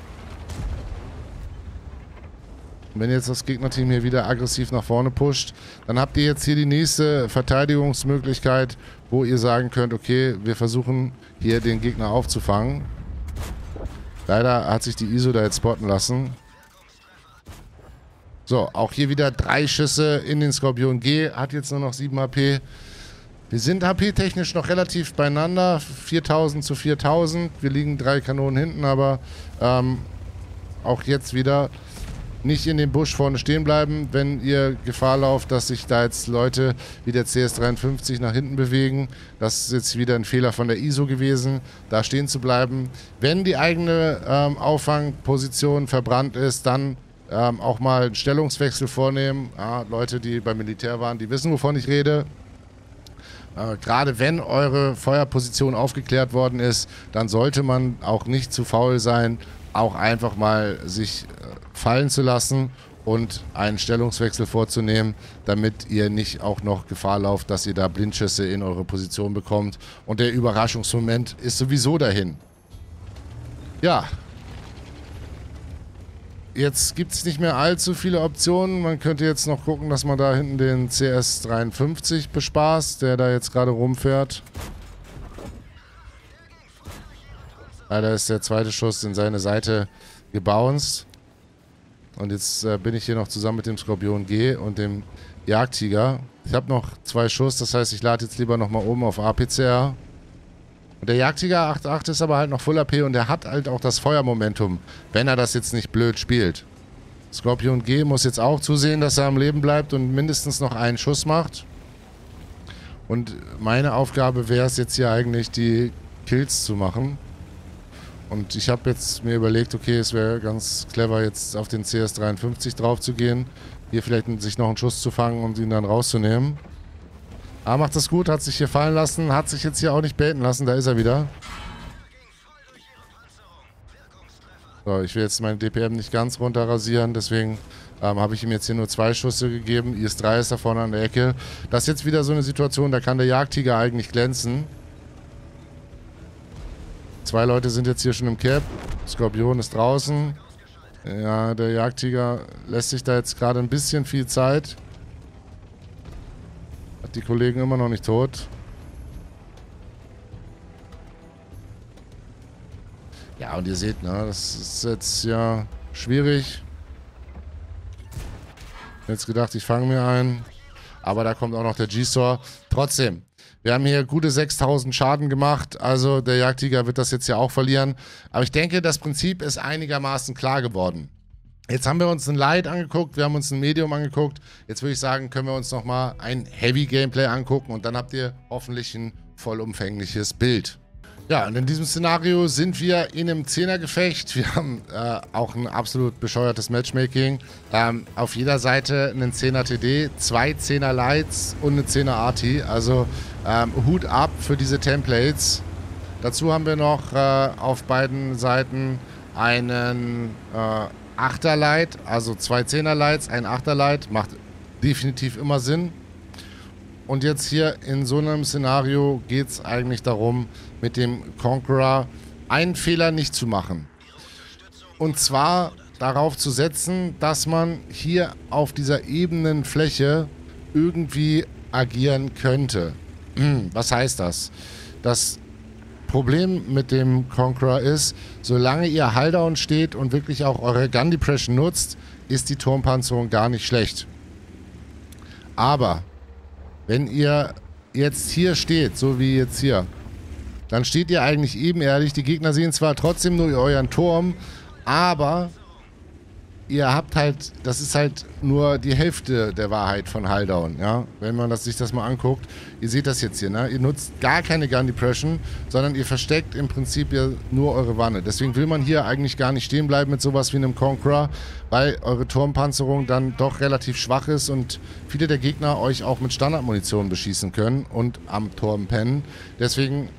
Und wenn jetzt das Gegnerteam hier wieder aggressiv nach vorne pusht, dann habt ihr jetzt hier die nächste Verteidigungsmöglichkeit, wo ihr sagen könnt, okay, wir versuchen hier den Gegner aufzufangen. Leider hat sich die ISO da jetzt spotten lassen. So, auch hier wieder 3 Schüsse in den Skorpion G, hat jetzt nur noch 7 HP. Wir sind HP-technisch noch relativ beieinander, 4000 zu 4000. Wir liegen 3 Kanonen hinten, aber auch jetzt wieder nicht in dem Busch vorne stehen bleiben, wenn ihr Gefahr lauft, dass sich da jetzt Leute wie der CS53 nach hinten bewegen. Das ist jetzt wieder ein Fehler von der ISO gewesen, da stehen zu bleiben. Wenn die eigene Auffangposition verbrannt ist, dann auch mal einen Stellungswechsel vornehmen. Ja, Leute, die beim Militär waren, die wissen, wovon ich rede. Gerade wenn eure Feuerposition aufgeklärt worden ist, dann sollte man auch nicht zu faul sein, auch einfach mal sich fallen zu lassen und einen Stellungswechsel vorzunehmen, damit ihr nicht auch noch Gefahr lauft, dass ihr da Blindschüsse in eure Position bekommt. Und der Überraschungsmoment ist sowieso dahin. Ja. Jetzt gibt es nicht mehr allzu viele Optionen. Man könnte jetzt noch gucken, dass man da hinten den CS-53 bespaßt, der da jetzt gerade rumfährt. Leider ist der zweite Schuss in seine Seite gebounced. Und jetzt bin ich hier noch zusammen mit dem Skorpion G und dem Jagdtiger. Ich habe noch 2 Schuss, das heißt, ich lade jetzt lieber nochmal oben auf APCR. Und der Jagdtiger 8.8 ist aber halt noch Full AP und der hat halt auch das Feuermomentum, wenn er das jetzt nicht blöd spielt. Skorpion G muss jetzt auch zusehen, dass er am Leben bleibt und mindestens noch einen Schuss macht. Und meine Aufgabe wäre es jetzt hier eigentlich, die Kills zu machen. Und ich habe jetzt mir überlegt, okay, es wäre ganz clever, jetzt auf den CS-53 drauf zu gehen. Hier vielleicht sich noch einen Schuss zu fangen und ihn dann rauszunehmen. Aber macht das gut, hat sich hier fallen lassen, hat sich jetzt hier auch nicht baiten lassen, da ist er wieder. So, ich will jetzt meinen DPM nicht ganz runter rasieren, deswegen habe ich ihm jetzt hier nur 2 Schüsse gegeben. IS-3 ist da vorne an der Ecke. Das ist jetzt wieder so eine Situation, da kann der Jagdtiger eigentlich glänzen. 2 Leute sind jetzt hier schon im Cap. Skorpion ist draußen. Ja, der Jagdtiger lässt sich da jetzt gerade ein bisschen viel Zeit. Hat die Kollegen immer noch nicht tot. Ja, und ihr seht, ne, das ist jetzt ja schwierig. Ich hab jetzt gedacht, ich fange mir einen. Aber da kommt auch noch der G-Store. Trotzdem, wir haben hier gute 6000 Schaden gemacht. Also der Jagdtiger wird das jetzt ja auch verlieren. Aber ich denke, das Prinzip ist einigermaßen klar geworden. Jetzt haben wir uns ein Light angeguckt, wir haben uns ein Medium angeguckt. Jetzt würde ich sagen, können wir uns nochmal ein Heavy Gameplay angucken und dann habt ihr hoffentlich ein vollumfängliches Bild. Ja, und in diesem Szenario sind wir in einem 10er-Gefecht. Wir haben auch ein absolut bescheuertes Matchmaking. Auf jeder Seite einen 10er TD, 2 10er Lights und eine 10er Arti. Also Hut ab für diese Templates. Dazu haben wir noch auf beiden Seiten einen 8er Light, also 2 10er Lights, ein 8er Light, macht definitiv immer Sinn. Und jetzt hier in so einem Szenario geht es eigentlich darum, mit dem Conqueror einen Fehler nicht zu machen. Und zwar darauf zu setzen, dass man hier auf dieser ebenen Fläche irgendwie agieren könnte. Was heißt das? Das Problem mit dem Conqueror ist, solange ihr Hulldown steht und wirklich auch eure Gun Depression nutzt, ist die Turmpanzerung gar nicht schlecht. Aber wenn ihr jetzt hier steht, so wie jetzt hier, dann steht ihr eigentlich ebenerdig. Die Gegner sehen zwar trotzdem nur euren Turm, aber ihr habt halt, das ist halt nur die Hälfte der Wahrheit von Hulldown, ja. Wenn man sich das mal anguckt, ihr seht das jetzt hier, ne? Ihr nutzt gar keine Gun Depression, sondern ihr versteckt im Prinzip ja nur eure Wanne. Deswegen will man hier eigentlich gar nicht stehen bleiben mit sowas wie einem Conqueror, weil eure Turmpanzerung dann doch relativ schwach ist und viele der Gegner euch auch mit Standardmunition beschießen können und am Turm pennen. Deswegen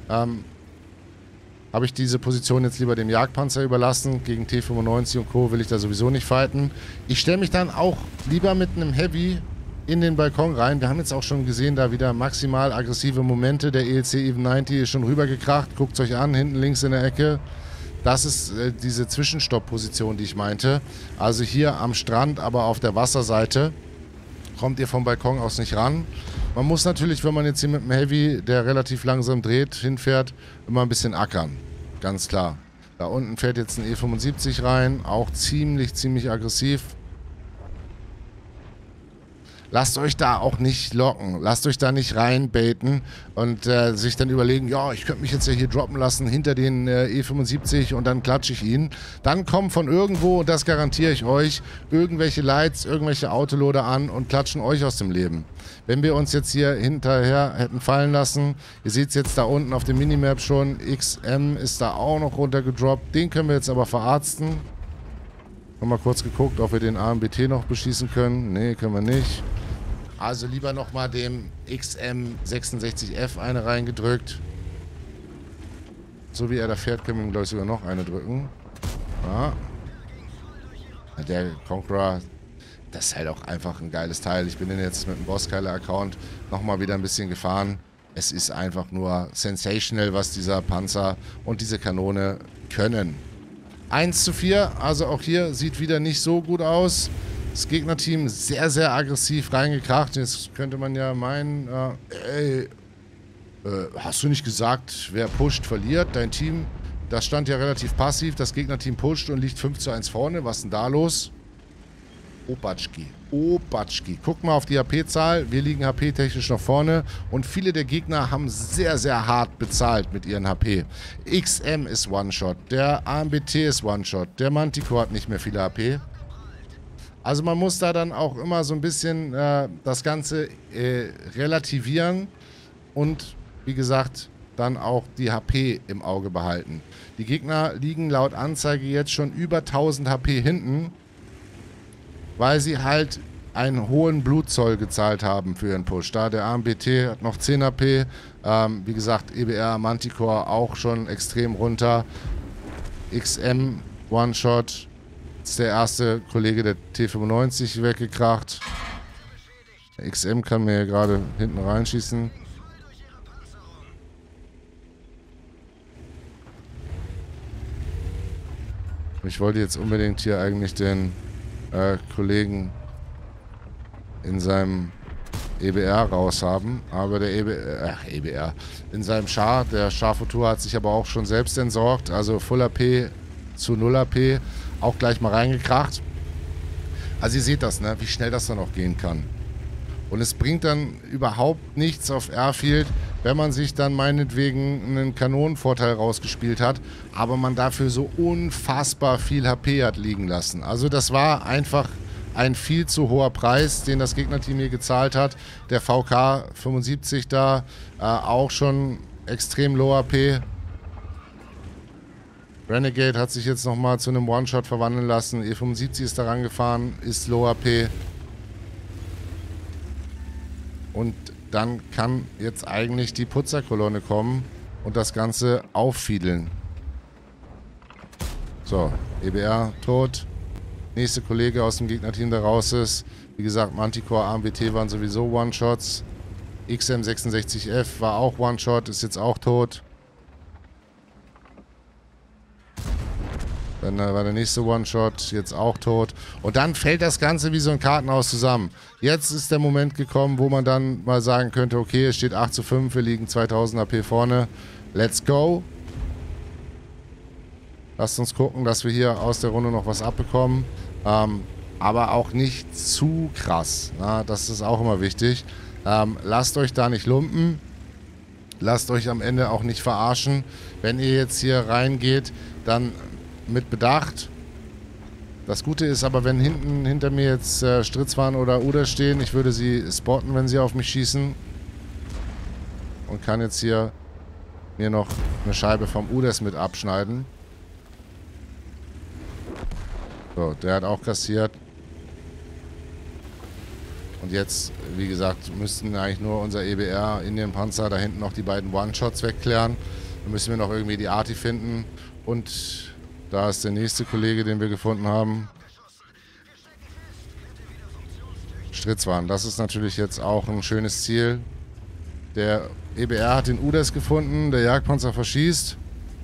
habe ich diese Position jetzt lieber dem Jagdpanzer überlassen. Gegen T95 und Co. will ich da sowieso nicht fighten. Ich stelle mich dann auch lieber mit einem Heavy in den Balkon rein. Wir haben jetzt auch schon gesehen, da wieder maximal aggressive Momente. Der ELC Even 90 ist schon rübergekracht. Guckt es euch an, hinten links in der Ecke. Das ist diese Zwischenstopp-Position, die ich meinte. Also hier am Strand, aber auf der Wasserseite kommt ihr vom Balkon aus nicht ran. Man muss natürlich, wenn man jetzt hier mit dem Heavy, der relativ langsam dreht, hinfährt, immer ein bisschen ackern. Ganz klar. Da unten fährt jetzt ein E75 rein, auch ziemlich aggressiv. Lasst euch da auch nicht locken. Lasst euch da nicht reinbaiten und sich dann überlegen, ja, ich könnte mich jetzt ja hier droppen lassen hinter den E75 und dann klatsche ich ihn. Dann kommen von irgendwo, und das garantiere ich euch, irgendwelche Lights, irgendwelche Autoloader an und klatschen euch aus dem Leben. Wenn wir uns jetzt hier hinterher hätten fallen lassen, ihr seht es jetzt da unten auf dem Minimap schon, XM ist da auch noch runtergedroppt. Den können wir jetzt aber verarzten. Haben mal kurz geguckt, ob wir den AMBT noch beschießen können. Nee, können wir nicht. Also lieber nochmal dem XM66F eine reingedrückt. So wie er da fährt, können wir ihm, glaube ich, sogar noch eine drücken. Ja. Der Conqueror, das ist halt auch einfach ein geiles Teil. Ich bin den jetzt mit dem Bosskeiler-Account nochmal wieder ein bisschen gefahren. Es ist einfach nur sensational, was dieser Panzer und diese Kanone können. 1:4, also auch hier sieht wieder nicht so gut aus. Das Gegnerteam sehr, sehr aggressiv reingekracht. Jetzt könnte man ja meinen, hast du nicht gesagt, wer pusht, verliert? Dein Team, das stand ja relativ passiv. Das Gegnerteam pusht und liegt 5:1 vorne. Was ist denn da los? Opatschki. Opatschki. Guck mal auf die HP-Zahl. Wir liegen HP-technisch noch vorne. Und viele der Gegner haben sehr, sehr hart bezahlt mit ihren HP. XM ist One-Shot. Der AMBT ist One-Shot. Der Manticore hat nicht mehr viele HP. Also man muss da dann auch immer so ein bisschen das Ganze relativieren. Und wie gesagt, dann auch die HP im Auge behalten. Die Gegner liegen laut Anzeige jetzt schon über 1000 HP hinten, weil sie halt einen hohen Blutzoll gezahlt haben für ihren Push. Da der AMBT hat noch 10 HP, wie gesagt, EBR Manticore auch schon extrem runter. XM One-Shot ist der erste Kollege der T95 weggekracht. Der XM kann mir gerade hinten reinschießen. Ich wollte jetzt unbedingt hier eigentlich den Kollegen in seinem EBR raushaben, aber der EBR in seinem Char, der Char-Futur hat sich aber auch schon selbst entsorgt, also Full AP zu 0 AP, auch gleich mal reingekracht. Also ihr seht das, ne, wie schnell das dann auch gehen kann. Und es bringt dann überhaupt nichts auf Airfield, wenn man sich dann meinetwegen einen Kanonenvorteil rausgespielt hat, aber man dafür so unfassbar viel HP hat liegen lassen. Also das war einfach ein viel zu hoher Preis, den das Gegnerteam hier gezahlt hat. Der VK 75 da, auch schon extrem low AP. Renegade hat sich jetzt nochmal zu einem One-Shot verwandeln lassen. E75 ist da rangefahren, ist low AP. Und dann kann jetzt eigentlich die Putzerkolonne kommen und das Ganze auffiedeln. So, EBR tot. Nächste Kollege aus dem Gegnerteam, der raus ist. Wie gesagt, Manticore, AMBT waren sowieso One-Shots. XM66F war auch One-Shot, ist jetzt auch tot. Dann war der nächste One-Shot, jetzt auch tot. Und dann fällt das Ganze wie so ein Kartenhaus zusammen. Jetzt ist der Moment gekommen, wo man dann mal sagen könnte, okay, es steht 8:5, wir liegen 2000 AP vorne. Let's go. Lasst uns gucken, dass wir hier aus der Runde noch was abbekommen. Aber auch nicht zu krass. Na, das ist auch immer wichtig. Lasst euch da nicht lumpen. Lasst euch am Ende auch nicht verarschen. Wenn ihr jetzt hier reingeht, dann mit Bedacht. Das Gute ist aber, wenn hinter mir jetzt Stritzwahn oder Uder stehen, ich würde sie spotten, wenn sie auf mich schießen. Und kann jetzt hier mir noch eine Scheibe vom Uders mit abschneiden. So, der hat auch kassiert. Und jetzt, wie gesagt, müssten eigentlich nur unser EBR Indienpanzer da hinten noch die beiden One-Shots wegklären. Dann müssen wir noch irgendwie die Arti finden. Und da ist der nächste Kollege, den wir gefunden haben. Stritzwahn. Das ist natürlich jetzt auch ein schönes Ziel. Der EBR hat den Uders gefunden. Der Jagdpanzer verschießt.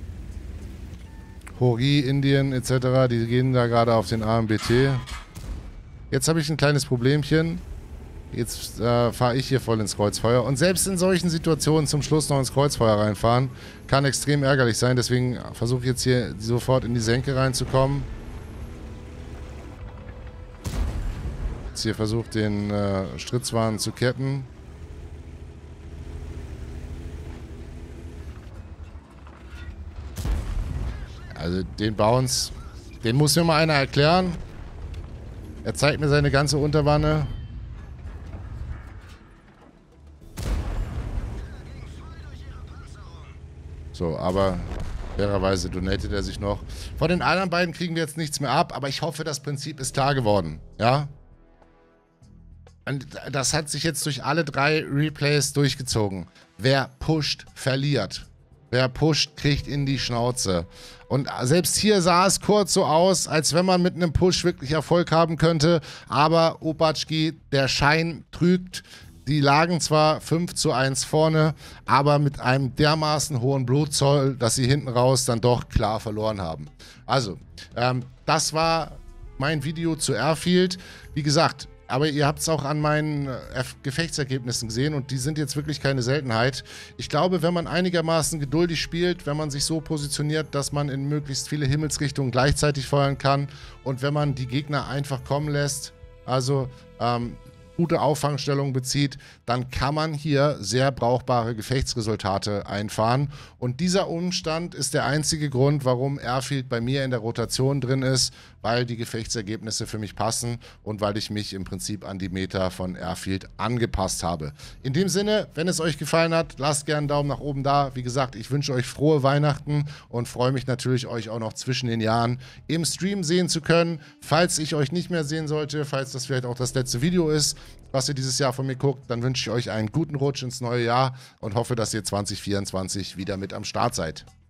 Hori, Indien etc. Die gehen da gerade auf den AMBT. Jetzt habe ich ein kleines Problemchen. Jetzt fahre ich hier voll ins Kreuzfeuer. Und selbst in solchen Situationen zum Schluss noch ins Kreuzfeuer reinfahren, kann extrem ärgerlich sein. Deswegen versuche ich jetzt hier sofort in die Senke reinzukommen. Jetzt hier versucht den Stritzwahn zu ketten. Also den Bounce, den muss mir mal einer erklären. Er zeigt mir seine ganze Unterwanne. So, aber fairerweise donatet er sich noch. Von den anderen beiden kriegen wir jetzt nichts mehr ab, aber ich hoffe, das Prinzip ist klar geworden. Ja? Und das hat sich jetzt durch alle 3 Replays durchgezogen. Wer pusht, verliert. Wer pusht, kriegt in die Schnauze. Und selbst hier sah es kurz so aus, als wenn man mit einem Push wirklich Erfolg haben könnte. Aber Opatschki, der Schein trügt. Die lagen zwar 5:1 vorne, aber mit einem dermaßen hohen Blutzoll, dass sie hinten raus dann doch klar verloren haben. Also, das war mein Video zu Airfield. Wie gesagt, aber ihr habt es auch an meinen Gefechtsergebnissen gesehen und die sind jetzt wirklich keine Seltenheit. Ich glaube, wenn man einigermaßen geduldig spielt, wenn man sich so positioniert, dass man in möglichst viele Himmelsrichtungen gleichzeitig feuern kann und wenn man die Gegner einfach kommen lässt, also gute Auffangstellung bezieht, dann kann man hier sehr brauchbare Gefechtsresultate einfahren. Und dieser Umstand ist der einzige Grund, warum Airfield bei mir in der Rotation drin ist, weil die Gefechtsergebnisse für mich passen und weil ich mich im Prinzip an die Meta von Airfield angepasst habe. In dem Sinne, wenn es euch gefallen hat, lasst gerne einen Daumen nach oben da. Wie gesagt, ich wünsche euch frohe Weihnachten und freue mich natürlich, euch auch noch zwischen den Jahren im Stream sehen zu können. Falls ich euch nicht mehr sehen sollte, falls das vielleicht auch das letzte Video ist, was ihr dieses Jahr von mir guckt, dann wünsche ich euch einen guten Rutsch ins neue Jahr und hoffe, dass ihr 2024 wieder mit am Start seid.